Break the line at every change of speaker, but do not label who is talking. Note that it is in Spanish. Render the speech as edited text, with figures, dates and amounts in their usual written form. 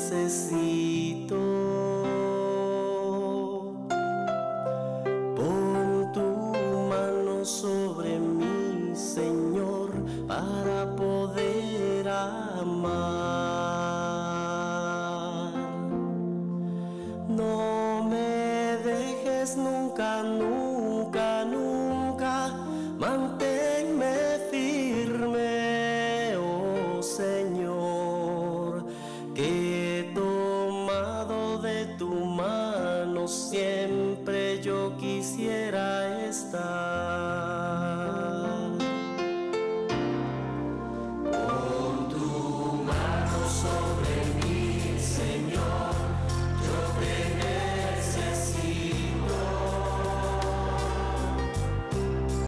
necesito. Pon tu mano sobre mí, Señor, para poder amar. No me dejes nunca, nunca, nunca, manténme firme, oh Señor, que he tomado de tu mano siempre.